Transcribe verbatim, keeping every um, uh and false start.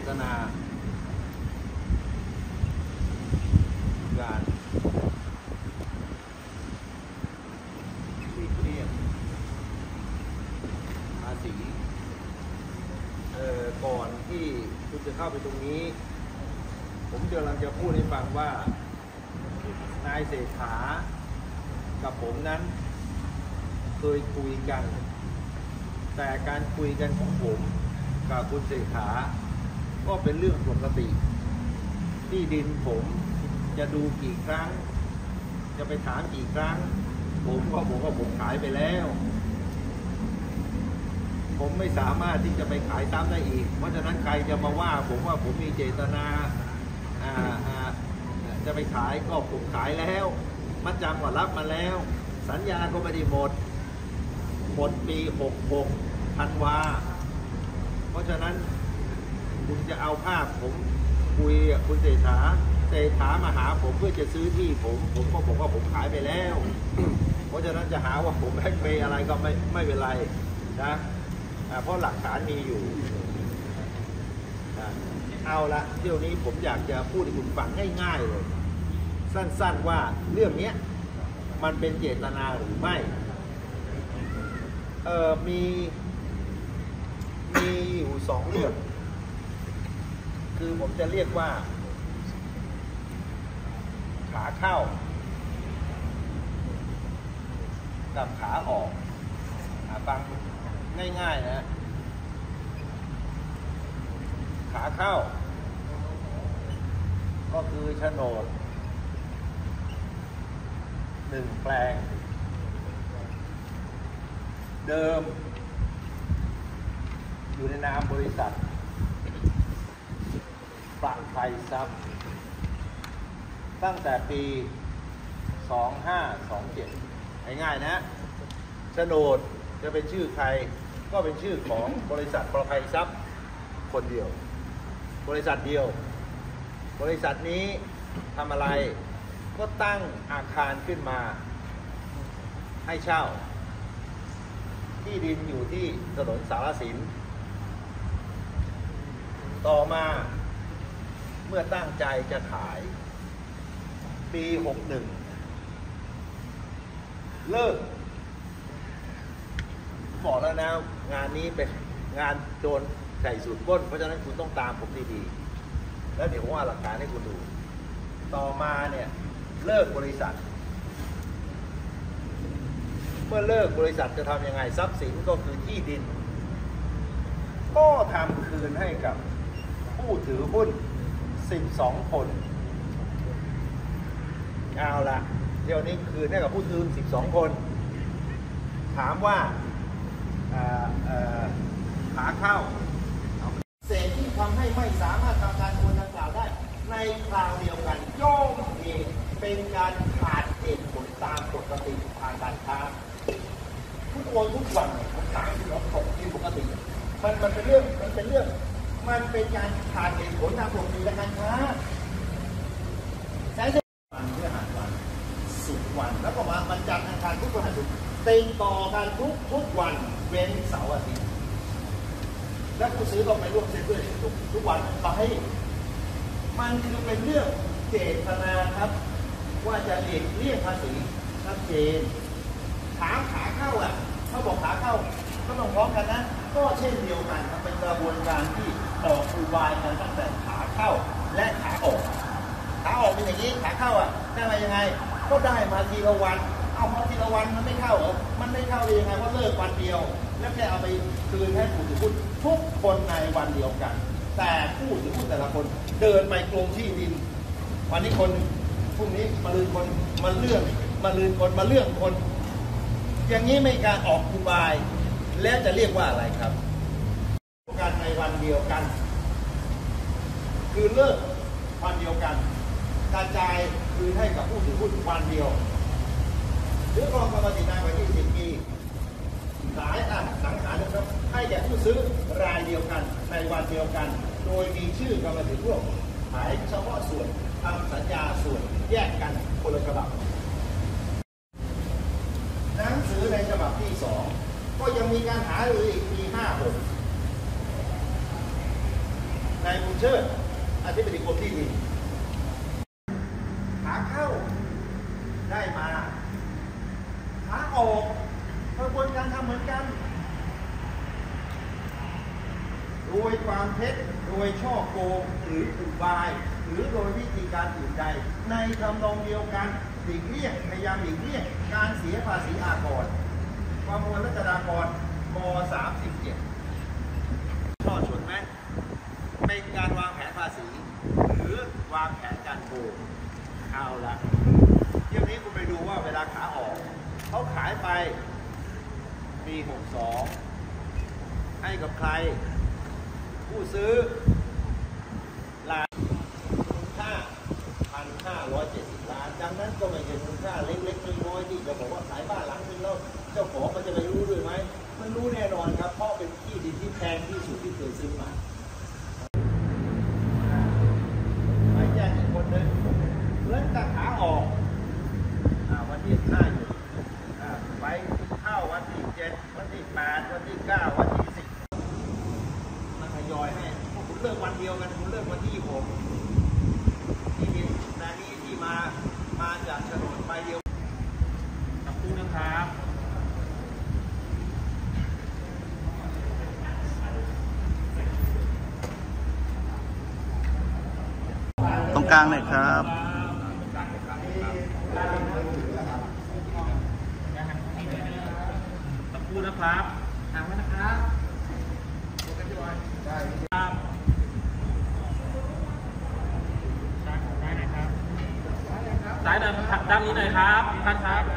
ตนาการหลีกเลี่ยงภาษีเอ่อก่อนที่คุณจะเข้าไปตรงนี้ผมกำลังจะพูดให้ฟังว่านายเศรษฐากับผมนั้นเคยคุยกันแต่การคุยกันของผมกับคุณเศรษฐาก็เป็นเรื่องปกติที่ดินผมจะดูกี่ครั้งจะไปถามกี่ครั้งผมก็บอกว่าผมขายไปแล้วผมไม่สามารถที่จะไปขายซ้ำได้อีกเพราะฉะนั้นใครจะมาว่าผมว่าผมมีเจตนาจะไปขายก็ผมขายแล้วมัดจำก็รับมาแล้วสัญญาก็ไม่ได้หมดหมดปีหกหกธันวาเพราะฉะนั้นคุณจะเอาภาพผมคุยกับคุณเศรษฐาเศรษฐามาหาผมเพื่อจะซื้อที่ผมผมก็บอกว่าผมขายไปแล้วเพราะฉะนั้นจะหาว่าผมแบล็คเมย์อะไรก็ไม่ไม่เป็นไรนะเพราะหลักฐานมีอยู่เอาละเที่ยวนี้ผมอยากจะพูดให้คุณฟังง่ายๆเลยสั้นๆว่าเรื่องนี้มันเป็นเจตนาหรือไม่เออมีมีอยู่สองเรื่องคือผมจะเรียกว่าขาเข้ากับขาออกฟังง่ายๆนะขาเข้าก็คือโฉนดหนึ่งแปลงเดิมอยู่ในนามบริษัทประภัยทรัพย์ตั้งแต่ปีสองห้าสองเจ็ดง่ายๆนะโฉนดจะเป็นชื่อใครก็เป็นชื่อของบริษัทประภัยทรัพย์คนเดียวบริษัทเดียวบริษัทนี้ทำอะไรก็ตั้งอาคารขึ้นมาให้เช่าที่ดินอยู่ที่ถนนสารสินต่อมาเมื่อตั้งใจจะขายปีหกหนึ่งเลิกบอกแล้วนะงานนี้เป็นงานโจรไก่สูตรก้นเพราะฉะนั้นคุณต้องตามผมดีๆแล้วเดี๋ยวผมเอาหลักฐานให้คุณดูต่อมาเนี่ยเลิกบริษัทเมื่อเลิกบริษัทจะทำยังไงทรัพย์สินก็คือที่ดินก็ทำคืนให้กับผู้ถือหุ้นสิบสองคนเอาละเดี๋ยวนี้คืนให้กับผู้ถือสิบสองคนถามว่าขาเข้าเศษที่ทำให้ไม่สามารถทำการโอนดังกล่าวได้ในคราวเดียวกันย่อมเองเป็นการขาดเหตุผลตามปกติทางการค้าคุณโอนทุกวันมันตามที่เราตกที่ปกติมันมันเป็นเรื่องมันเป็นเรื่องมันเป็นการขาดเหตุผลตามปกติทางการค้าใช้วันเพื่อหาวันสุดวันแล้วก็มาวันจันทร์อังคารทุกวันศุกร์ติดต่อกันทุกทุกวันเว้นเสาร์อาทิตย์และผู้ซื้อต้องไปร่วมเซ็นด้วยทุกทุกวันไปมันคือเป็นเรื่องเจตนาครับว่าจะหลีกเลี่ยงภาษีชัดเจนขาขาเข้าอ่ะเขาบอกขาเข้าก็ต้องพร้อมกันนะก็เช่นเดียวกันมันเป็นกระบวนการที่ออกอุบายกันตั้งแต่ขาเข้าและขาออกขาออกเป็นอย่างนี้ขาเข้าอ่ะได้มายังไงก็ได้มาทีละวันเอามาทีละวันมันไม่เข้าเหรอมันไม่เข้าได้ยังไงเพราะเลิกวันเดียวแล้วแค่เอาไปคืนให้ผู้ถือหุ้นทุกคนในวันเดียวกันแต่ผู้ถือหุ้นแต่ละคนเดินไปกรมที่ดินวันนี้คนพรุ่งนี้มาลืนคนมาเลื่อนมาลืนคนมาเลื่อนคนอย่างนี้ไม่การออกอุบายและจะเรียกว่าอะไรครับการในวันเดียวกันคือเลิกวันเดียวกันกระจายคืนให้กับผู้ถือหุ้นวันเดียวหรือกองกรรมสิทธิ์นานกว่ายี่สิบปีหลายอ่ะสังหารนะครับให้แก่ผู้ซื้อรายเดียวกันในวันเดียวกันโดยมีชื่อกรรมสิทธิ์ร่วมหมายเฉพาะส่วนทำสัญญาส่วนแยกกันคนละฉบับหนังสือในฉบับที่สองก็ยังมีการหารืออีกปีห้าหกนายบุญเชิดอธิบดีกรมที่ดินขาเข้าได้มาขาออกกระบวนการทำเหมือนกันโดยความเท็จโดยช่อโกงหรืออุบายหรือโดยวิธีการอื่นใดในทำนองเดียวกันหลีกเลี่ยงพยายามหลีกเลี่ยงการเสียภาษีอากรประมวลรัชดากรม.สามสิบเจ็ดช่อฉนไหมเป็นการวางแผนภาษีหรือวางแผนการโกงเอาละเที่ยวนี้คุณไปดูว่าเวลาขาออกเขาขายไปปีหกสองให้กับใครผู้ซื้อล้านค่าพันห้าร้อยเจ็ดสิบล้านดังนั้นก็ไม่ใช่มูลค่าเล็กๆน้อยๆที่จะบอกว่าขายบ้านหลังนึงแล้วเจ้าของมันจะไปรู้ด้วยไหมมันรู้แน่นอนครับเพราะเป็นที่ดินที่แพงที่สุดที่เคยซื้อมาไปแจ้งอีกคนนึงเลื่อนตาขาออกวันที่ห้าอยู่ไปเข้าวันที่เจ็ดวันที่แปดวันที่เก้าวันที่สิบมันทยอยให้พวกคุณเลิกวันเดียวกันคุณเลิกวันที่หกที่ดินนานี้ที่มามาจากโฉนดใบเดียวกับคู่นะครับตรงกลางหน่อยครับตะปูนะครับห่างไว้นะครับครับซ้ายหน่อยครับซ้ายหน่อยด้านนี้หน่อยครับท่านครับ